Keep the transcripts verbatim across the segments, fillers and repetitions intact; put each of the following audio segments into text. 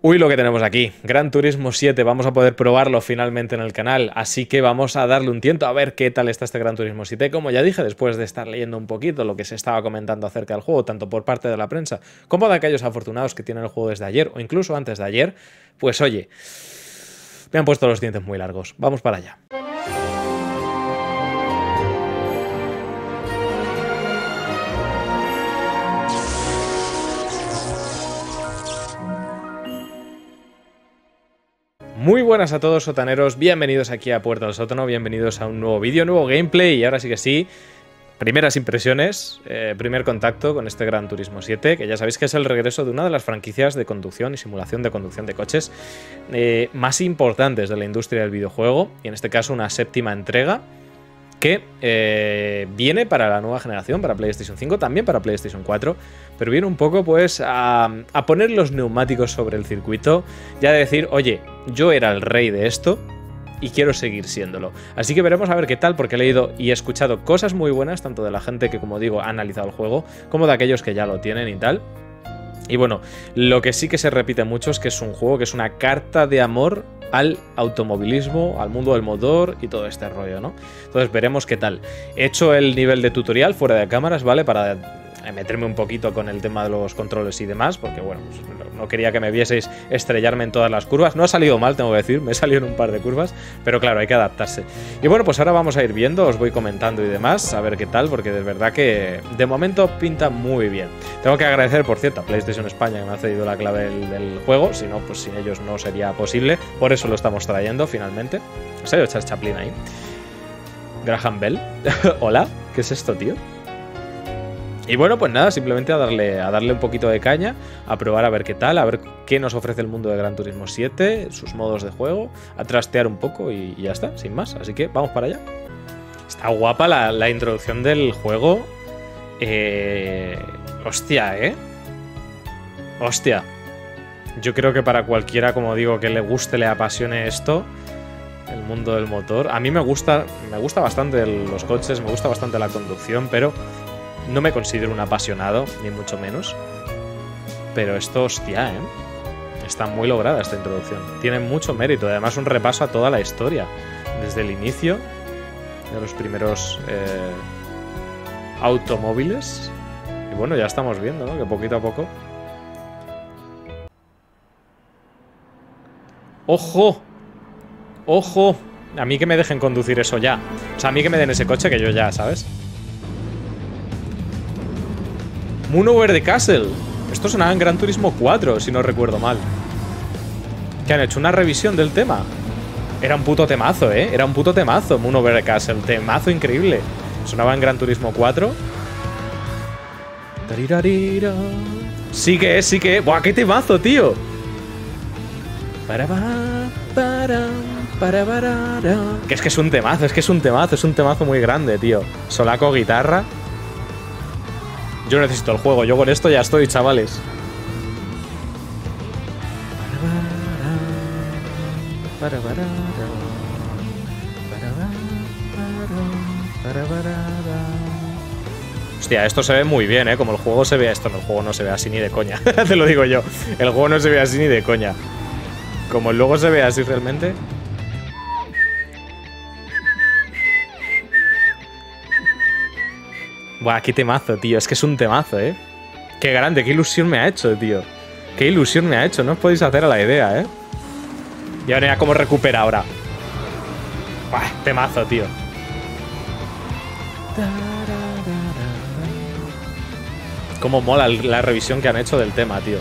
Uy, lo que tenemos aquí, Gran Turismo siete, vamos a poder probarlo finalmente en el canal, así que vamos a darle un tiento a ver qué tal está este Gran Turismo siete. Como ya dije, después de estar leyendo un poquito lo que se estaba comentando acerca del juego, tanto por parte de la prensa como de aquellos afortunados que tienen el juego desde ayer o incluso antes de ayer, pues oye, me han puesto los dientes muy largos. Vamos para allá. Muy buenas a todos, sotaneros, bienvenidos aquí a Puerta del Sótano, bienvenidos a un nuevo vídeo, nuevo gameplay y ahora sí que sí, primeras impresiones, eh, primer contacto con este Gran Turismo siete, que ya sabéis que es el regreso de una de las franquicias de conducción y simulación de conducción de coches eh, más importantes de la industria del videojuego, y en este caso una séptima entrega que eh, viene para la nueva generación, para PlayStation cinco, también para PlayStation cuatro, pero viene un poco pues a, a poner los neumáticos sobre el circuito, ya de decir, oye, yo era el rey de esto y quiero seguir siéndolo. Así que veremos a ver qué tal, porque he leído y he escuchado cosas muy buenas, tanto de la gente que, como digo, ha analizado el juego, como de aquellos que ya lo tienen y tal. Y bueno, lo que sí que se repite mucho es que es un juego que es una carta de amor al automovilismo, al mundo del motor y todo este rollo, ¿no? Entonces veremos qué tal. He hecho el nivel de tutorial fuera de cámaras, ¿vale? Para meterme un poquito con el tema de los controles y demás, porque bueno, pues no quería que me vieseis estrellarme en todas las curvas. No ha salido mal, tengo que decir, me he salido en un par de curvas, pero claro, hay que adaptarse. Y bueno, pues ahora vamos a ir viendo, os voy comentando y demás, a ver qué tal, porque de verdad que de momento pinta muy bien. Tengo que agradecer, por cierto, a PlayStation España que me ha cedido la clave del, del juego, si no, pues sin ellos no sería posible, por eso lo estamos trayendo finalmente. ¿En serio, Charles Chaplin ahí? Graham Bell. Hola, ¿qué es esto, tío? Y bueno, pues nada, simplemente a darle, a darle un poquito de caña, a probar a ver qué tal, a ver qué nos ofrece el mundo de Gran Turismo siete, sus modos de juego, a trastear un poco y, y ya está, sin más. Así que vamos para allá. Está guapa la, la introducción del juego. Eh, hostia, ¿eh? Hostia. Yo creo que para cualquiera, como digo, que le guste, le apasione esto, el mundo del motor. A mí me gusta, me gusta bastante los coches, me gusta bastante la conducción, pero no me considero un apasionado, ni mucho menos. Pero esto, hostia, ¿eh? Está muy lograda esta introducción. Tiene mucho mérito. Además, un repaso a toda la historia. Desde el inicio de los primeros eh, automóviles. Y bueno, ya estamos viendo, ¿no? Que poquito a poco... ¡Ojo! ¡Ojo! A mí que me dejen conducir eso ya. O sea, a mí que me den ese coche que yo ya, ¿sabes? Moon Over the Castle. Esto sonaba en Gran Turismo cuatro, si no recuerdo mal. Que han hecho una revisión del tema. Era un puto temazo, ¿eh? Era un puto temazo, Moon Over the Castle. Temazo increíble. Sonaba en Gran Turismo cuatro. Sí que es, sí que es. ¡Buah, qué temazo, tío! Para, para, para, para. Que es que es un temazo, es que es un temazo. Es un temazo muy grande, tío. Solaco, guitarra. Yo necesito el juego, yo con esto ya estoy, chavales. Hostia, esto se ve muy bien, ¿eh? Como el juego se ve... Esto no, el juego no se ve así ni de coña. Te lo digo yo. El juego no se ve así ni de coña. Como el logo se ve así realmente... Buah, qué temazo, tío. Es que es un temazo, ¿eh? Qué grande, qué ilusión me ha hecho, tío. Qué ilusión me ha hecho. No os podéis hacer a la idea, ¿eh? Y ahora ya cómo recupera ahora. Buah, temazo, tío. Cómo mola la revisión que han hecho del tema, tío.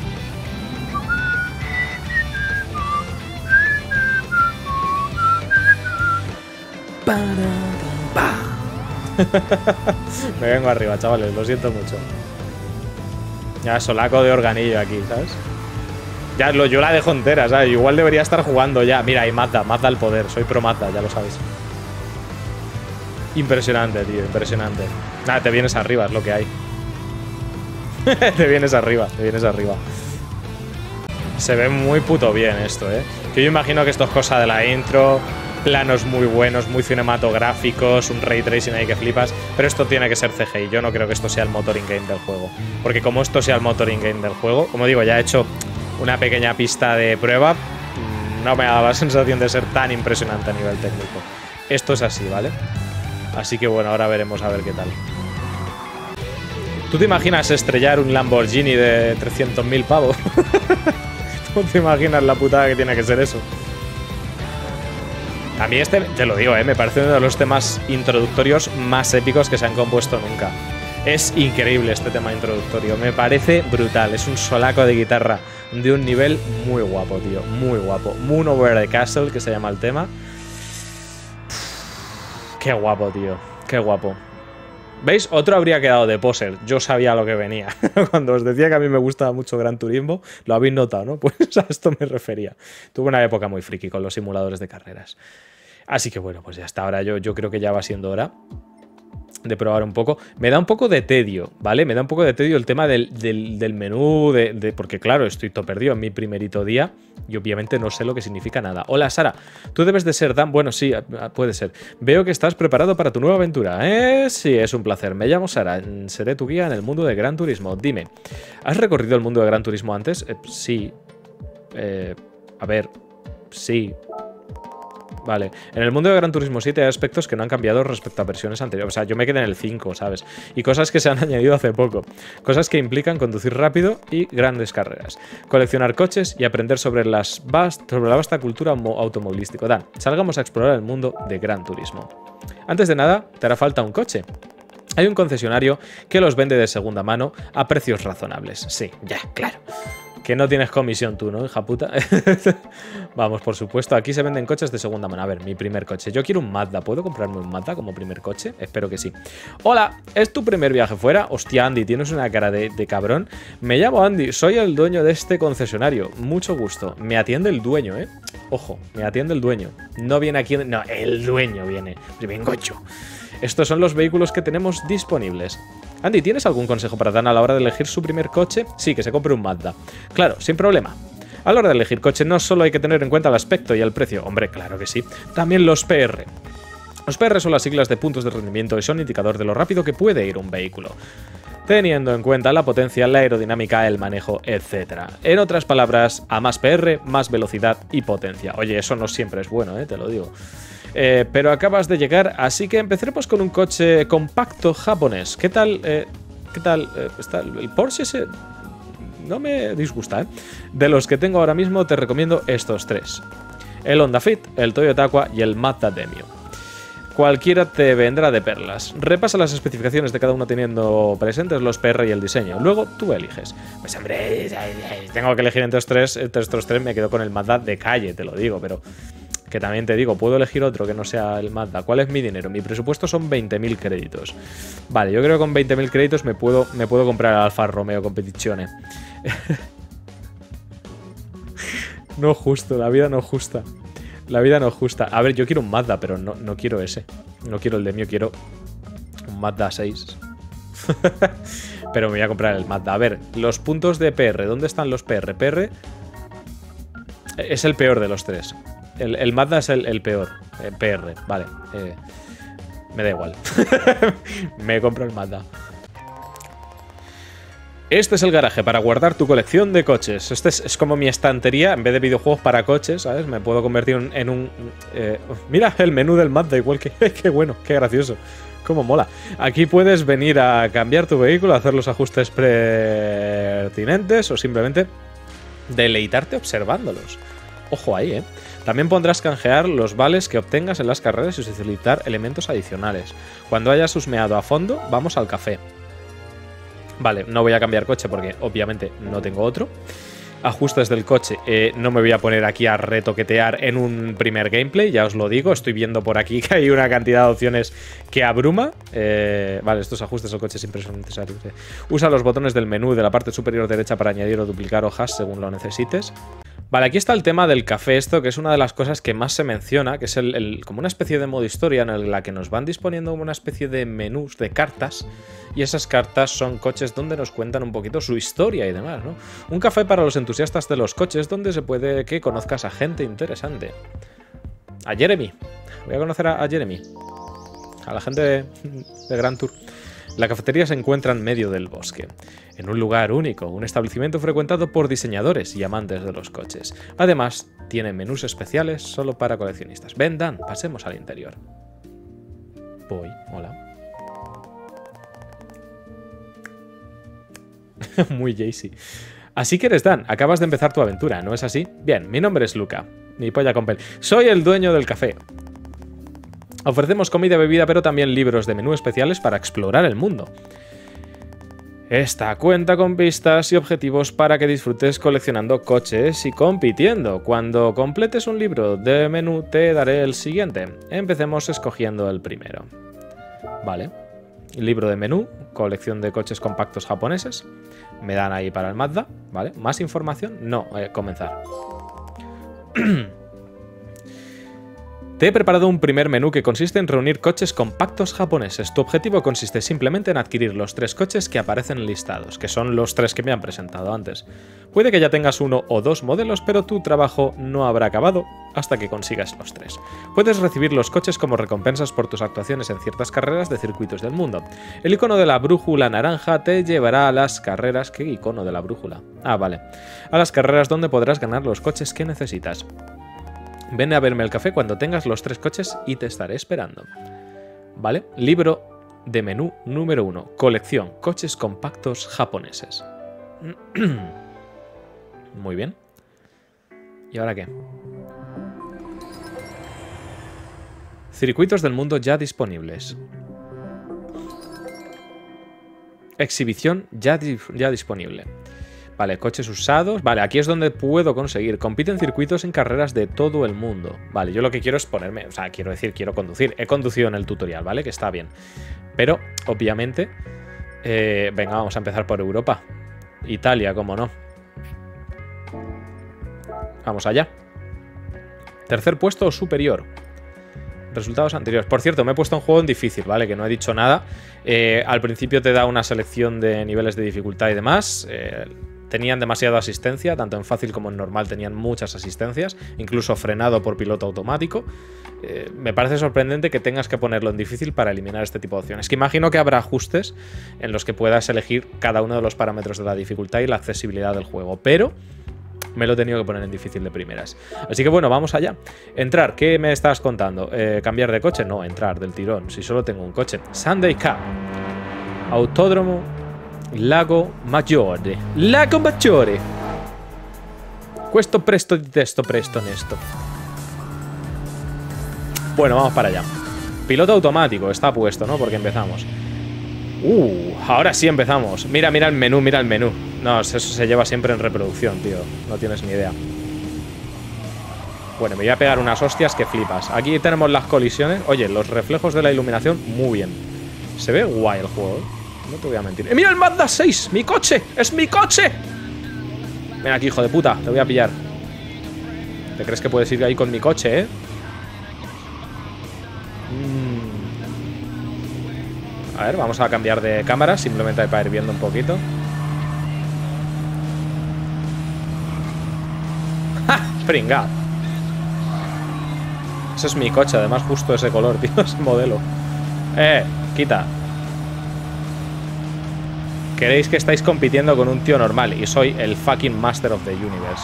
Me vengo arriba, chavales, lo siento mucho. Ya, solaco de organillo aquí, ¿sabes? Ya, lo, yo la dejo entera, ¿sabes? Igual debería estar jugando ya. Mira, y Mazda, Mazda al poder. Soy pro Mazda, ya lo sabéis. Impresionante, tío, impresionante. Nada, te vienes arriba, es lo que hay. Te vienes arriba, te vienes arriba. Se ve muy puto bien esto, ¿eh? Que yo imagino que esto es cosa de la intro... Planos muy buenos, muy cinematográficos, un ray tracing ahí que flipas, pero esto tiene que ser C G I. Yo no creo que esto sea el motor in-game del juego, porque como esto sea el motor in-game del juego, como digo, ya he hecho una pequeña pista de prueba, no me ha dado la sensación de ser tan impresionante a nivel técnico. Esto es así, ¿vale? Así que bueno, ahora veremos a ver qué tal. ¿Tú te imaginas estrellar un Lamborghini de trescientos mil pavos? ¿Tú te imaginas la putada que tiene que ser eso? A mí este, te lo digo, ¿eh? Me parece uno de los temas introductorios más épicos que se han compuesto nunca. Es increíble este tema introductorio, me parece brutal. Es un solaco de guitarra de un nivel muy guapo, tío, muy guapo. Moon Over the Castle, que se llama el tema. Qué guapo, tío, qué guapo. ¿Veis? Otro habría quedado de poser. Yo sabía lo que venía. Cuando os decía que a mí me gustaba mucho Gran Turismo, lo habéis notado, ¿no? Pues a esto me refería. Tuve una época muy friki con los simuladores de carreras. Así que bueno, pues ya está. Ahora yo, yo creo que ya va siendo hora de probar un poco. Me da un poco de tedio, ¿vale? Me da un poco de tedio el tema del, del, del menú, de, de, porque claro, estoy todo perdido en mi primerito día y obviamente no sé lo que significa nada. Hola, Sara, tú debes de ser Dan. Bueno, sí, puede ser. Veo que estás preparado para tu nueva aventura. ¿Eh? Sí, es un placer. Me llamo Sara, seré tu guía en el mundo de Gran Turismo. Dime, ¿has recorrido el mundo de Gran Turismo antes? Eh, sí. Eh, a ver, sí. Vale, en el mundo de Gran Turismo siete hay aspectos que no han cambiado respecto a versiones anteriores. O sea, yo me quedé en el cinco, ¿sabes? Y cosas que se han añadido hace poco. Cosas que implican conducir rápido y grandes carreras. Coleccionar coches y aprender sobre, las vast sobre la vasta cultura automovilística. Dan, salgamos a explorar el mundo de Gran Turismo. Antes de nada, te hará falta un coche. Hay un concesionario que los vende de segunda mano a precios razonables. Sí, ya, claro. Que no tienes comisión tú, ¿no, hija puta? Vamos, por supuesto, aquí se venden coches de segunda mano. A ver, mi primer coche. Yo quiero un Mazda. ¿Puedo comprarme un Mazda como primer coche? Espero que sí. Hola, ¿es tu primer viaje fuera? Hostia, Andy, tienes una cara de, de cabrón. Me llamo Andy, soy el dueño de este concesionario. Mucho gusto. Me atiende el dueño, ¿eh? Ojo, me atiende el dueño. No viene aquí... No, el dueño viene. Vengo yo. Estos son los vehículos que tenemos disponibles. Andy, ¿tienes algún consejo para Dan a la hora de elegir su primer coche? Sí, que se compre un Mazda. Claro, sin problema. A la hora de elegir coche no solo hay que tener en cuenta el aspecto y el precio. Hombre, claro que sí. También los P R. Los P R son las siglas de puntos de rendimiento y son indicador de lo rápido que puede ir un vehículo, teniendo en cuenta la potencia, la aerodinámica, el manejo, etcétera. En otras palabras, a más P R, más velocidad y potencia. Oye, eso no siempre es bueno, ¿eh? Te lo digo. Eh, pero acabas de llegar, así que empezaremos con un coche compacto japonés. ¿Qué tal? Eh, ¿Qué tal? Eh, está el Porsche ese no me disgusta, ¿eh? De los que tengo ahora mismo te recomiendo estos tres. El Honda Fit, el Toyota Aqua y el Mazda Demio. Cualquiera te vendrá de perlas. Repasa las especificaciones de cada uno teniendo presentes los P R y el diseño. Luego tú eliges. Pues hombre, tengo que elegir entre estos tres, entre estos tres me quedo con el Mazda de calle, te lo digo, pero... Que también te digo, puedo elegir otro que no sea el Mazda. ¿Cuál es mi dinero? Mi presupuesto son veinte mil créditos. Vale, yo creo que con veinte mil créditos me puedo, me puedo comprar el Alfa Romeo Competizione. No justo, la vida no justa. La vida no justa. A ver, yo quiero un Mazda, pero no, no quiero ese. No quiero el de mío, quiero un Mazda seis. Pero me voy a comprar el Mazda. A ver, los puntos de P R. ¿Dónde están los P R? P R es el peor de los tres. El, el Mazda es el, el peor. Eh, P R, vale. Eh, me da igual. Me compro el Mazda. Este es el garaje para guardar tu colección de coches. Este es, es como mi estantería. En vez de videojuegos para coches, ¿sabes? Me puedo convertir en, en un... Eh, mira el menú del Mazda, igual que... Qué bueno, qué gracioso. Cómo mola. Aquí puedes venir a cambiar tu vehículo, hacer los ajustes pertinentes o simplemente deleitarte observándolos. Ojo ahí, ¿eh? También podrás canjear los vales que obtengas en las carreras y solicitar elementos adicionales. Cuando hayas husmeado a fondo, vamos al café. Vale, no voy a cambiar coche porque obviamente no tengo otro. Ajustes del coche, eh, no me voy a poner aquí a retoquetear en un primer gameplay, ya os lo digo. Estoy viendo por aquí que hay una cantidad de opciones que abruma. Eh, vale, estos ajustes del coche siempre son necesarios. Eh. Usa los botones del menú de la parte superior derecha para añadir o duplicar hojas según lo necesites. Vale, aquí está el tema del café, esto que es una de las cosas que más se menciona, que es el, el, como una especie de modo historia en la que nos van disponiendo una especie de menús, de cartas, y esas cartas son coches donde nos cuentan un poquito su historia y demás, ¿no? Un café para los entusiastas de los coches donde se puede que conozcas a gente interesante. A Jeremy. Voy a conocer a, a Jeremy. A la gente de, de Grand Tour. La cafetería se encuentra en medio del bosque, en un lugar único, un establecimiento frecuentado por diseñadores y amantes de los coches. Además, tiene menús especiales solo para coleccionistas. Ven, Dan, pasemos al interior. Voy, hola. Muy Jaycee. Así que eres Dan, acabas de empezar tu aventura, ¿no es así? Bien, mi nombre es Luca, mi polla con pel. Soy el dueño del café. Ofrecemos comida y bebida, pero también libros de menú especiales para explorar el mundo. Esta cuenta con pistas y objetivos para que disfrutes coleccionando coches y compitiendo. Cuando completes un libro de menú te daré el siguiente. Empecemos escogiendo el primero. Vale. Libro de menú, colección de coches compactos japoneses. Me dan ahí para el Mazda. Vale. ¿Más información? No, eh, comenzar. Te he preparado un primer menú que consiste en reunir coches compactos japoneses. Tu objetivo consiste simplemente en adquirir los tres coches que aparecen listados, que son los tres que me han presentado antes. Puede que ya tengas uno o dos modelos, pero tu trabajo no habrá acabado hasta que consigas los tres. Puedes recibir los coches como recompensas por tus actuaciones en ciertas carreras de circuitos del mundo. El icono de la brújula naranja te llevará a las carreras... ¿Qué icono de la brújula? Ah, vale. A las carreras donde podrás ganar los coches que necesitas. Ven a verme el café cuando tengas los tres coches y te estaré esperando. ¿Vale? Libro de menú número uno. Colección. Coches compactos japoneses. Muy bien. ¿Y ahora qué? Circuitos del mundo ya disponibles. Exhibición ya, ya disponible. Vale, coches usados. Vale, aquí es donde puedo conseguir. Compite en circuitos en carreras de todo el mundo. Vale, yo lo que quiero es ponerme... O sea, quiero decir, quiero conducir. He conducido en el tutorial, ¿vale? Que está bien. Pero, obviamente... Eh, venga, vamos a empezar por Europa. Italia, cómo no. Vamos allá. Tercer puesto o superior. Resultados anteriores. Por cierto, me he puesto un juego en difícil, ¿vale? Que no he dicho nada. Eh, al principio te da una selección de niveles de dificultad y demás. Eh... Tenían demasiada asistencia, tanto en fácil como en normal tenían muchas asistencias, incluso frenado por piloto automático. Eh, me parece sorprendente que tengas que ponerlo en difícil para eliminar este tipo de opciones. Que imagino que habrá ajustes en los que puedas elegir cada uno de los parámetros de la dificultad y la accesibilidad del juego, pero me lo he tenido que poner en difícil de primeras. Así que bueno, vamos allá. Entrar, ¿qué me estás contando? Eh, ¿Cambiar de coche? No, entrar del tirón, si solo tengo un coche. Sunday Cup. Autódromo Lago Maggiore. Lago Maggiore. Questo presto di testo presto honesto. Bueno, vamos para allá. Piloto automático, está puesto, ¿no? Porque empezamos. Uh, ahora sí empezamos. Mira, mira el menú, mira el menú. No, eso se lleva siempre en reproducción, tío. No tienes ni idea. Bueno, me voy a pegar unas hostias que flipas. Aquí tenemos las colisiones. Oye, los reflejos de la iluminación, muy bien. Se ve guay el juego, ¿eh? No te voy a mentir. ¡Eh, mira el Mazda seis! ¡Mi coche! ¡Es mi coche! Ven aquí, hijo de puta. Te voy a pillar. ¿Te crees que puedes ir ahí con mi coche, eh? Mm. A ver, vamos a cambiar de cámara. Simplemente para ir viendo un poquito. ¡Ja! Pringao. Ese es mi coche. Además, justo ese color, tío. Ese modelo. Eh, quita. Queréis que estáis compitiendo con un tío normal y soy el fucking Master of the Universe.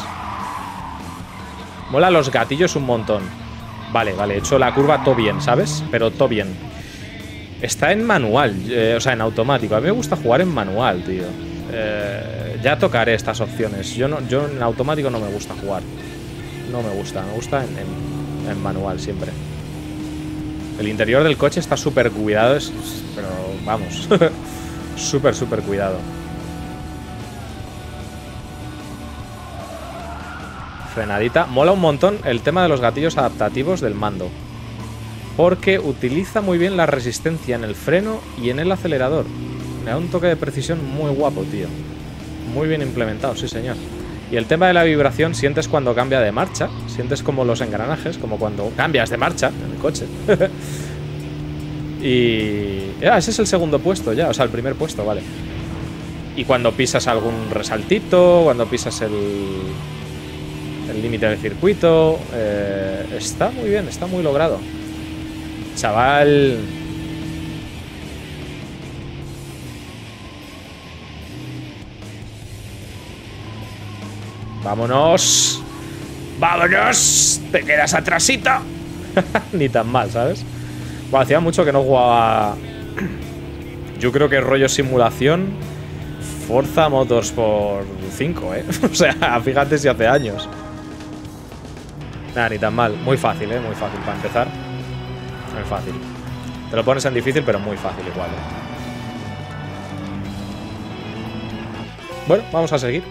Mola los gatillos un montón. Vale, vale, he hecho la curva todo bien, ¿sabes? Pero todo bien. Está en manual, eh, o sea, en automático. A mí me gusta jugar en manual, tío. Eh, ya tocaré estas opciones. Yo, no, yo en automático no me gusta jugar. No me gusta, me gusta en, en, en manual siempre. El interior del coche está súper cuidado, es, pero vamos... Súper, súper cuidado. Frenadita. Mola un montón el tema de los gatillos adaptativos del mando, porque utiliza muy bien la resistencia en el freno y en el acelerador. Me da un toque de precisión muy guapo, tío. Muy bien implementado, sí señor. Y el tema de la vibración, sientes cuando cambia de marcha. Sientes como los engranajes, como cuando cambias de marcha en el coche. Y... Ah, ese es el segundo puesto ya, o sea, el primer puesto, vale. Y cuando pisas algún resaltito, cuando pisas el el límite del circuito, eh, está muy bien, está muy logrado. Chaval... ¡Vámonos! ¡Vámonos! ¡Te quedas atrasito! Ni tan mal, ¿sabes? Bueno, hacía mucho que no jugaba... Yo creo que rollo simulación... Forza Motorsport cinco, ¿eh? O sea, fíjate si hace años. Nada, ni tan mal. Muy fácil, ¿eh? Muy fácil para empezar. Muy fácil. Te lo pones en difícil, pero muy fácil igual, ¿eh? Bueno, vamos a seguir.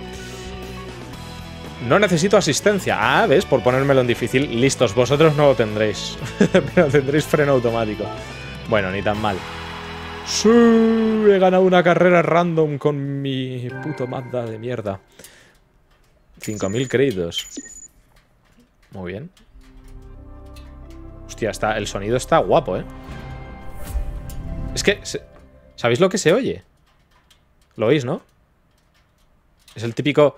No necesito asistencia. Ah, ¿ves? Por ponérmelo en difícil. Listos, vosotros no lo tendréis. Pero tendréis freno automático. Bueno, ni tan mal. ¡Sí! He ganado una carrera random con mi puto Mazda de mierda. cinco mil créditos. Muy bien. Hostia, está, el sonido está guapo, ¿eh? Es que... ¿Sabéis lo que se oye? ¿Lo oís, no? Es el típico...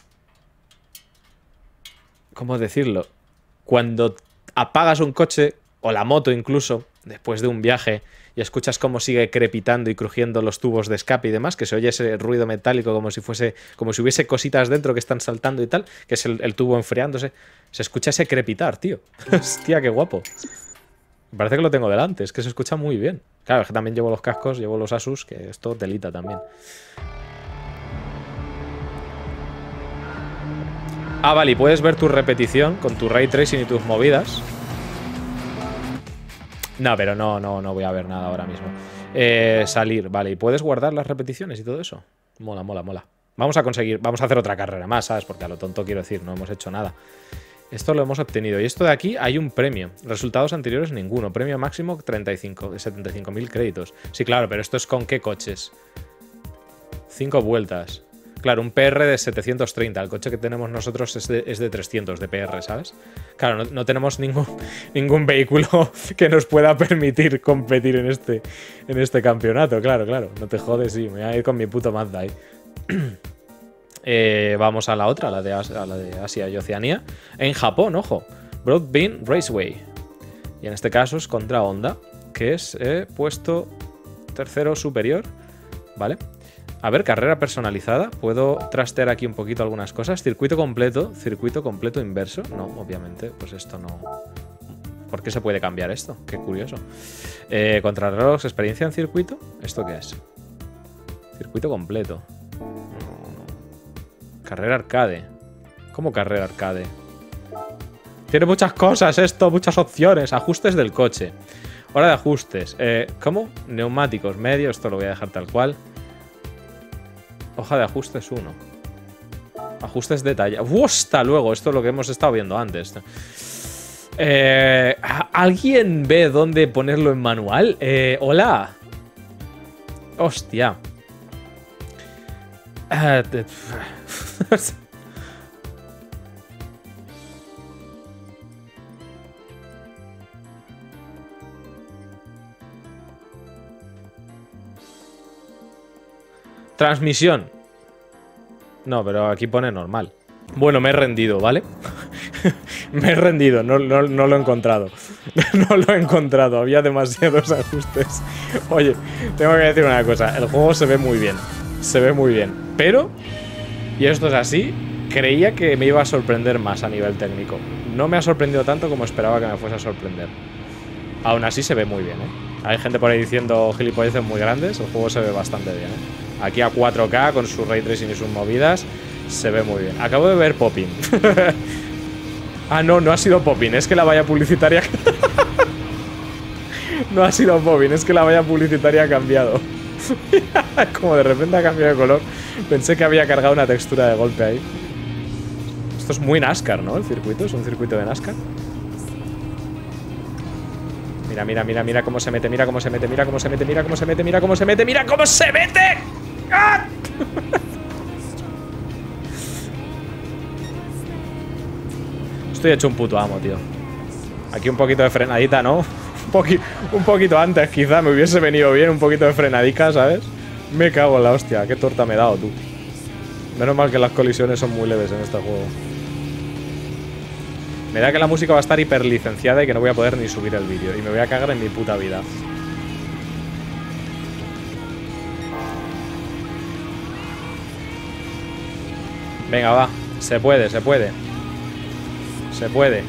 ¿Cómo decirlo? Cuando apagas un coche, o la moto incluso, después de un viaje, y escuchas cómo sigue crepitando y crujiendo los tubos de escape y demás, que se oye ese ruido metálico como si fuese, como si hubiese cositas dentro que están saltando y tal, que es el, el tubo enfriándose. Se escucha ese crepitar, tío. Hostia, qué guapo. Me parece que lo tengo delante, es que se escucha muy bien. Claro, es que también llevo los cascos, llevo los Asus, que esto telita también. Ah, vale, y puedes ver tu repetición con tu ray tracing y tus movidas. No, pero no, no, no voy a ver nada ahora mismo. Eh, salir, vale, y puedes guardar las repeticiones y todo eso. Mola, mola, mola. Vamos a conseguir, vamos a hacer otra carrera más, ¿sabes? Porque a lo tonto quiero decir, no hemos hecho nada. Esto lo hemos obtenido. Y esto de aquí hay un premio. Resultados anteriores ninguno. Premio máximo treinta y cinco, setenta y cinco mil créditos. Sí, claro, pero esto es con qué coches. Cinco vueltas. Claro, un P R de setecientos treinta. El coche que tenemos nosotros es de, es de trescientos de P R, ¿sabes? Claro, no, no tenemos ningún, ningún vehículo que nos pueda permitir competir en este, en este campeonato. Claro, claro. No te jodes, sí. Me voy a ir con mi puto Mazda ahí. eh, vamos a la otra, a la, de Asia, a la de Asia y Oceanía. En Japón, ojo. Broadbean Raceway. Y en este caso es contra Honda, que es eh, puesto tercero superior. ¿Vale? A ver, carrera personalizada. Puedo trastear aquí un poquito algunas cosas. Circuito completo. Circuito completo inverso. No, obviamente, pues esto no... ¿Por qué se puede cambiar esto? Qué curioso. Eh, Contrarreloj, experiencia en circuito. ¿Esto qué es? Circuito completo. No, no. Carrera arcade. ¿Cómo carrera arcade? Tiene muchas cosas esto, muchas opciones. Ajustes del coche. Hora de ajustes. Eh, ¿Cómo? Neumáticos medios. Esto lo voy a dejar tal cual. Hoja de ajustes uno. Ajustes de talla. ¡Uh, hasta luego! Esto es lo que hemos estado viendo antes. Eh, ¿Alguien ve dónde ponerlo en manual? Eh, ¡Hola! ¡Hostia! Uh, te... Transmisión. No, pero aquí pone normal. Bueno, me he rendido, ¿vale? Me he rendido, no, no, no lo he encontrado. No lo he encontrado, había demasiados ajustes. Oye, tengo que decir una cosa. El juego se ve muy bien. Se ve muy bien. Pero, y esto es así, creía que me iba a sorprender más a nivel técnico. No me ha sorprendido tanto como esperaba que me fuese a sorprender. Aún así se ve muy bien, ¿eh? Hay gente por ahí diciendo gilipolleces muy grandes. El juego se ve bastante bien, ¿eh? Aquí a cuatro K con su ray tracing y sus movidas. Se ve muy bien. Acabo de ver Popping. Ah, no, no ha sido Popping. Es que la valla publicitaria... No ha sido Popping. Es que la valla publicitaria ha cambiado. Como de repente ha cambiado de color. Pensé que había cargado una textura de golpe ahí. Esto es muy NASCAR, ¿no? El circuito. Es un circuito de NASCAR. Mira, mira, mira, mira cómo se mete. Mira cómo se mete. Mira cómo se mete. Mira cómo se mete. Mira cómo se mete. Mira cómo se mete. ¡Ah! Estoy hecho un puto amo, tío. Aquí un poquito de frenadita, ¿no? Un, poqui un poquito antes, quizá me hubiese venido bien. Un poquito de frenadica, ¿sabes? Me cago en la hostia. Qué torta me he dado, tú. Menos mal que las colisiones son muy leves en este juego. Me da que la música va a estar hiperlicenciada y que no voy a poder ni subir el vídeo. Y me voy a cagar en mi puta vida. Venga, va. Se puede, se puede. Se puede.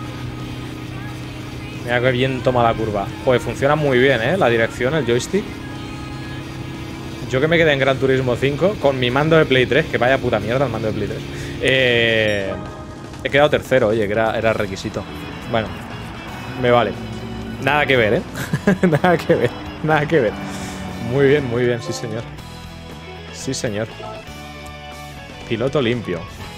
Mira qué bien toma la curva. Joder, funciona muy bien, ¿eh? La dirección, el joystick. Yo que me quedé en Gran Turismo cinco con mi mando de Play tres, que vaya puta mierda el mando de Play tres. Eh, he quedado tercero, oye, que era, era requisito. Bueno, me vale. Nada que ver, ¿eh? Nada que ver, nada que ver. Muy bien, muy bien, sí señor. Sí señor. Piloto limpio.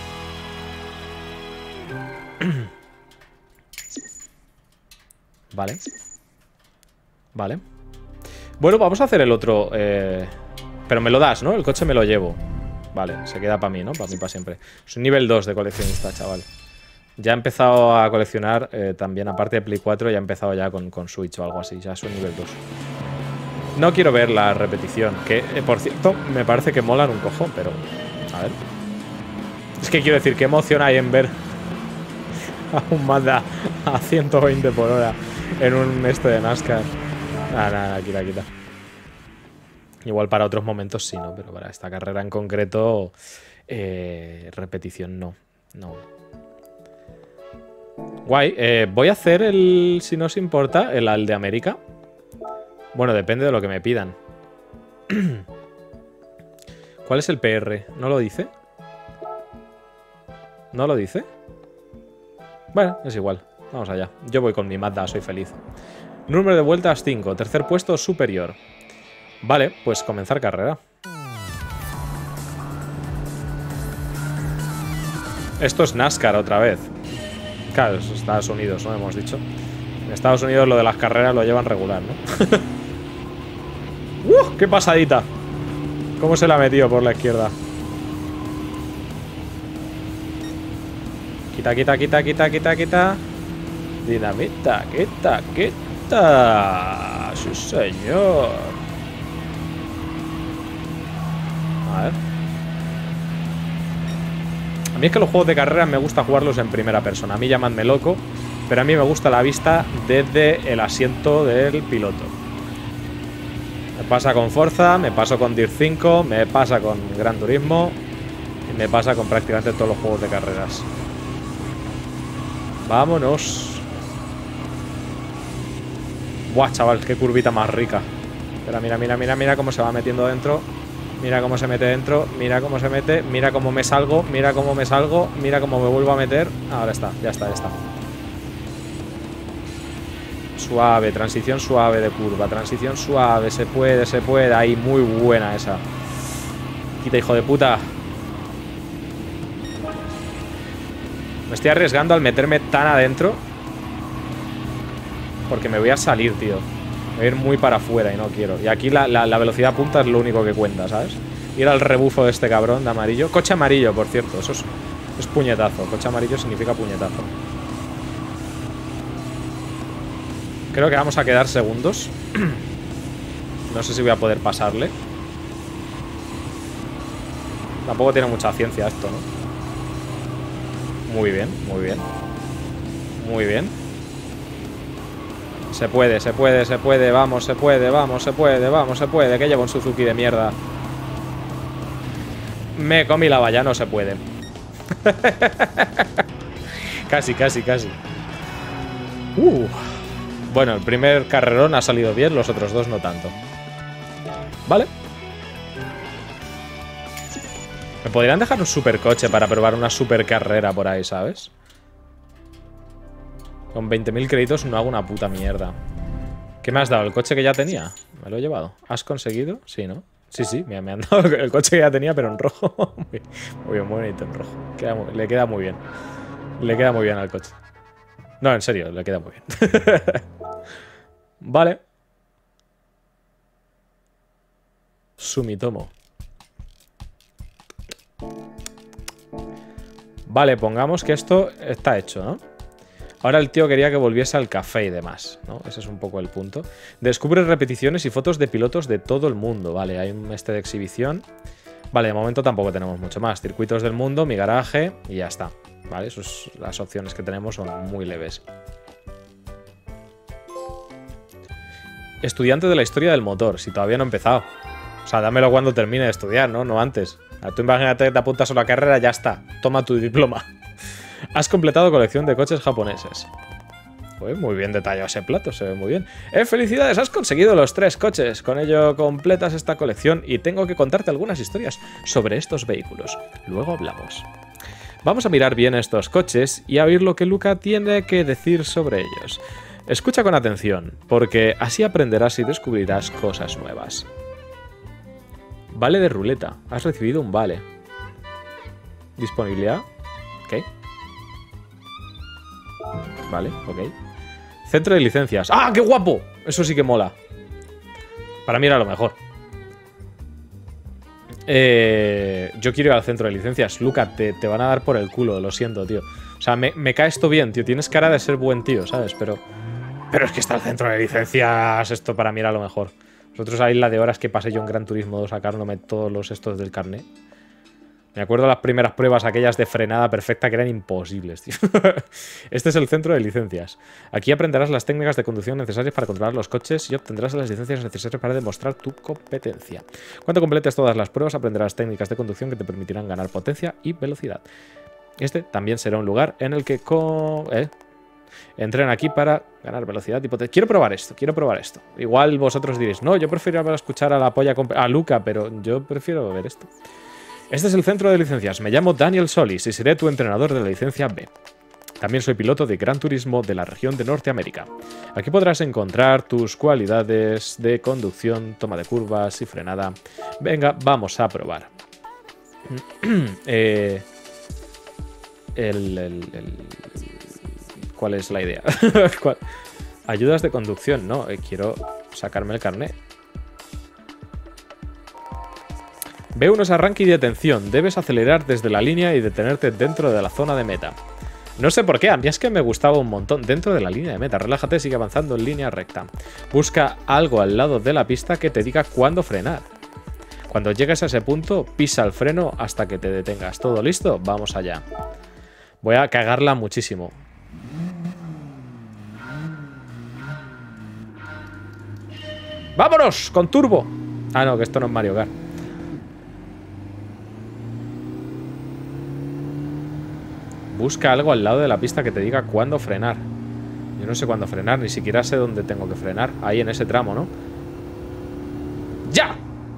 Vale. Vale. Bueno, vamos a hacer el otro. Eh... Pero me lo das, ¿no? El coche me lo llevo. Vale, se queda para mí, ¿no? Para mí, para siempre. Es un nivel dos de coleccionista, chaval. Ya he empezado a coleccionar eh, también, aparte de Play cuatro, ya he empezado ya con, con Switch o algo así. Ya soy nivel dos. No quiero ver la repetición. Que, eh, por cierto, me parece que molan un cojón, pero... A ver. Es que quiero decir, qué emoción hay en ver a un Mazda a ciento veinte por hora en un este de NASCAR. Nada, nada, quita, quita. Igual para otros momentos sí, ¿no? Pero para esta carrera en concreto, eh, repetición no. No. Guay. Eh, voy a hacer el, si no os importa, el, el de América. Bueno, depende de lo que me pidan. ¿Cuál es el P R? ¿No lo dice? ¿No lo dice? Bueno, es igual. Vamos allá. Yo voy con mi Mazda, soy feliz. Número de vueltas cinco. Tercer puesto superior. Vale, pues comenzar carrera. Esto es NASCAR otra vez. Claro, es Estados Unidos, ¿no? Hemos dicho. En Estados Unidos lo de las carreras lo llevan regular, ¿no? ¡Uh! ¡Qué pasadita! ¿Cómo se la ha metido por la izquierda? Quita, quita, quita, quita, quita, quita. Dinamita, quita, quita. Sí, señor. A ver. A mí es que los juegos de carreras me gusta jugarlos en primera persona. A mí llamadme loco, pero a mí me gusta la vista desde el asiento del piloto. Me pasa con Forza, me pasa con Dirt cinco, me pasa con Gran Turismo y me pasa con prácticamente todos los juegos de carreras. Vámonos. Buah, chaval, qué curvita más rica. Pero mira, mira, mira, mira cómo se va metiendo dentro. Mira cómo se mete dentro. Mira cómo se mete. Mira cómo me salgo. Mira cómo me salgo. Mira cómo me vuelvo a meter. Ahora está, ya está, ya está. Suave, transición suave de curva. Transición suave, se puede, se puede. Ahí, muy buena esa. Quita, hijo de puta. Me estoy arriesgando al meterme tan adentro. Porque me voy a salir, tío. Voy a ir muy para afuera y no quiero. Y aquí la, la, la velocidad punta es lo único que cuenta, ¿sabes? Ir al rebufo de este cabrón de amarillo. Coche amarillo, por cierto. Eso es, es puñetazo. Coche amarillo significa puñetazo. Creo que vamos a quedar segundos. No sé si voy a poder pasarle. Tampoco tiene mucha ciencia esto, ¿no? Muy bien, muy bien. Muy bien. Se puede, se puede, se puede. Vamos, se puede, vamos, se puede, vamos, se puede. Que llevo un Suzuki de mierda. Me comí la valla, no se puede. Casi, casi, casi. Uh. Bueno, el primer carrerón ha salido bien, los otros dos no tanto. Vale. Me podrían dejar un supercoche para probar una super carrera por ahí, ¿sabes? Con veinte mil créditos no hago una puta mierda. ¿Qué me has dado? ¿El coche que ya tenía? ¿Me lo he llevado? ¿Has conseguido? Sí, ¿no? Sí, sí, me, me han dado el coche que ya tenía, pero en rojo. Muy, muy bien, muy bonito en rojo. Queda muy, le queda muy bien. Le queda muy bien al coche. No, en serio, le queda muy bien. Vale. Sumitomo. Vale, pongamos que esto está hecho, ¿no? Ahora el tío quería que volviese al café y demás, ¿no? Ese es un poco el punto. Descubre repeticiones y fotos de pilotos de todo el mundo. Vale, hay un este de exhibición. Vale, de momento tampoco tenemos mucho más. Circuitos del mundo, mi garaje y ya está. Vale, esas las opciones que tenemos son muy leves. Estudiante de la historia del motor, si todavía no he empezado. O sea, dámelo cuando termine de estudiar, ¿no? No antes. Tú imagínate que te apuntas a una carrera, ya está. Toma tu diploma. Has completado colección de coches japoneses. Pues muy bien detallado ese plato, se ve muy bien. ¡Eh, felicidades! Has conseguido los tres coches. Con ello completas esta colección y tengo que contarte algunas historias sobre estos vehículos. Luego hablamos. Vamos a mirar bien estos coches y a oír lo que Luca tiene que decir sobre ellos. Escucha con atención, porque así aprenderás y descubrirás cosas nuevas. Vale de ruleta. Has recibido un vale. Disponibilidad. Ok. Vale, ok. Centro de licencias. ¡Ah, qué guapo! Eso sí que mola. Para mí era lo mejor. Eh, yo quiero ir al centro de licencias. Luca, te, te van a dar por el culo, lo siento, tío. O sea, me, me cae esto bien, tío. Tienes cara de ser buen tío, ¿sabes? Pero, pero es que está el centro de licencias. Esto para mí era lo mejor. Nosotros ahí la de horas que pasé yo en Gran Turismo dos sacándome todos los estos del carnet. Me acuerdo de las primeras pruebas, aquellas de frenada perfecta, que eran imposibles, tío. Este es el centro de licencias. Aquí aprenderás las técnicas de conducción necesarias para controlar los coches y obtendrás las licencias necesarias para demostrar tu competencia. Cuando completes todas las pruebas, aprenderás técnicas de conducción que te permitirán ganar potencia y velocidad. Este también será un lugar en el que... Co ¿eh? Entren aquí para ganar velocidad y potencia. Quiero probar esto, quiero probar esto. Igual vosotros diréis, no, yo prefiero escuchar a la polla a Luca, pero yo prefiero ver esto. Este es el centro de licencias. Me llamo Daniel Solis y seré tu entrenador de la licencia B. También soy piloto de Gran Turismo de la región de Norteamérica. Aquí podrás encontrar tus cualidades de conducción, toma de curvas y frenada. Venga, vamos a probar. eh, el, el, el... ¿Cuál es la idea? ¿Cuál? Ayudas de conducción, no. Eh, quiero sacarme el carnet. Ve unos arranque y detención. Debes acelerar desde la línea y detenerte dentro de la zona de meta. No sé por qué, a mí es que me gustaba un montón. Dentro de la línea de meta. Relájate, sigue avanzando en línea recta. Busca algo al lado de la pista que te diga cuándo frenar. Cuando llegues a ese punto, pisa el freno hasta que te detengas. ¿Todo listo? Vamos allá. Voy a cagarla muchísimo. ¡Vámonos! ¡Con turbo! Ah, no, que esto no es Mario Kart. Busca algo al lado de la pista que te diga cuándo frenar. Yo no sé cuándo frenar, ni siquiera sé dónde tengo que frenar. Ahí en ese tramo, ¿no? ¡Ya!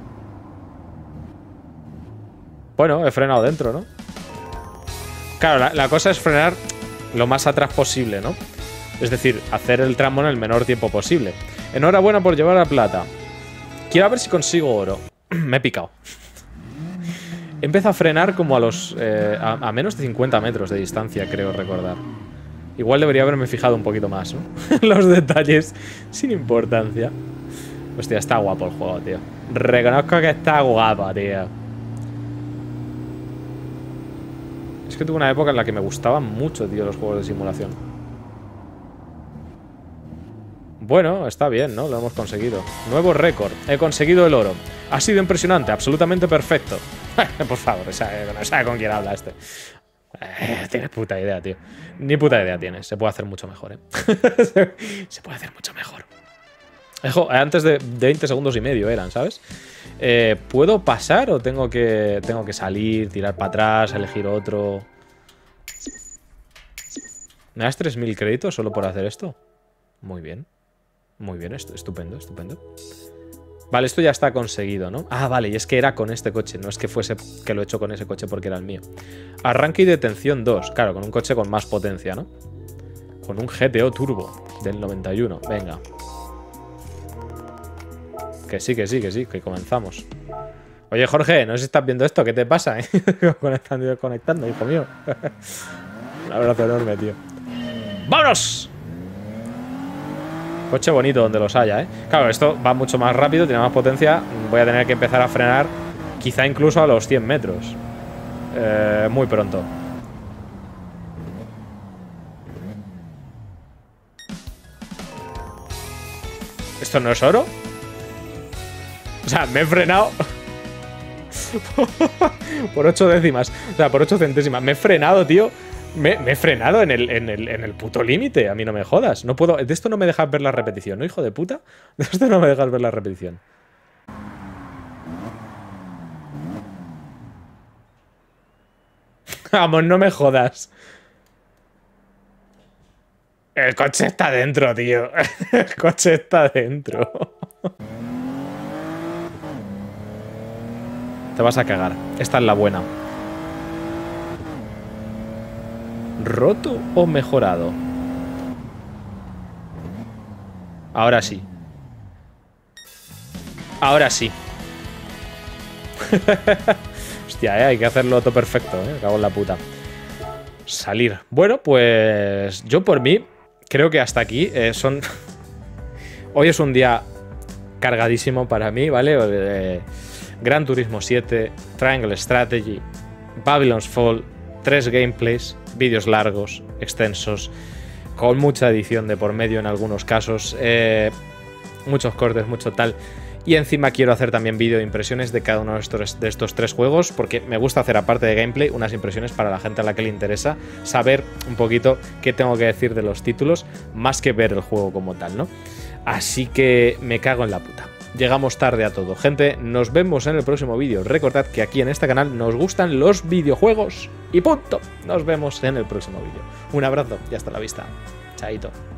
Bueno, he frenado dentro, ¿no? Claro, la, la cosa es frenar lo más atrás posible, ¿no? Es decir, hacer el tramo en el menor tiempo posible. Enhorabuena por llevar a plata. Quiero ver si consigo oro. Me he picado. Empieza a frenar como a los... Eh, a, a menos de cincuenta metros de distancia, creo recordar. Igual debería haberme fijado un poquito más, ¿no? Los detalles sin importancia. Hostia, está guapo el juego, tío. Reconozco que está guapo, tío. Es que tuve una época en la que me gustaban mucho, tío, los juegos de simulación. Bueno, está bien, ¿no? Lo hemos conseguido. Nuevo récord. He conseguido el oro. Ha sido impresionante, absolutamente perfecto. Por favor, sabe, no sabe con quién habla este. Eh, tienes puta idea, tío. Ni puta idea tienes. Se puede hacer mucho mejor, ¿eh? Se puede hacer mucho mejor. Ejo, antes de, de veinte segundos y medio eran, ¿sabes? Eh, ¿Puedo pasar o tengo que, tengo que salir, tirar para atrás, elegir otro? ¿Me das tres mil créditos solo por hacer esto? Muy bien. Muy bien, estupendo, estupendo. Vale, esto ya está conseguido, ¿no? Ah, vale, y es que era con este coche. No es que fuese que lo he hecho con ese coche porque era el mío. Arranque y detención dos. Claro, con un coche con más potencia, ¿no? Con un G T O Turbo del noventa y uno. Venga. Que sí, que sí, que sí, que comenzamos. Oye, Jorge, no sé si estás viendo esto. ¿Qué te pasa, eh? Conectando y desconectando, hijo mío. Un abrazo enorme, tío. ¡Vámonos! Coche bonito donde los haya, ¿eh? Claro, esto va mucho más rápido, tiene más potencia. Voy a tener que empezar a frenar quizá incluso a los cien metros. Eh, muy pronto. ¿Esto no es oro? O sea, me he frenado por ocho décimas. O sea, por ocho centésimas. Me he frenado, tío. Me, me he frenado en el, en el, en el puto límite. A mí no me jodas. No puedo. De esto no me dejas ver la repetición, ¿no, hijo de puta? De esto no me dejas ver la repetición. Vamos, no me jodas. El coche está dentro, tío. El coche está dentro. Te vas a cagar. Esta es la buena. ¿Roto o mejorado? Ahora sí. Ahora sí. Hostia, eh, hay que hacerlo todo perfecto, eh. Cago en la puta. Salir. Bueno, pues yo por mí creo que hasta aquí eh, son... Hoy es un día cargadísimo para mí, ¿vale? Eh, Gran Turismo siete, Triangle Strategy, Babylon's Fall, tres gameplays, vídeos largos, extensos, con mucha edición de por medio en algunos casos, eh, muchos cortes, mucho tal. Y encima quiero hacer también vídeo de impresiones de cada uno de estos, de estos tres juegos, porque me gusta hacer, aparte de gameplay, unas impresiones para la gente a la que le interesa saber un poquito qué tengo que decir de los títulos, más que ver el juego como tal, ¿no? Así que me cago en la puta. Llegamos tarde a todo. Gente, nos vemos en el próximo vídeo. Recordad que aquí en este canal nos gustan los videojuegos. Y punto. Nos vemos en el próximo vídeo. Un abrazo y hasta la vista. Chaito.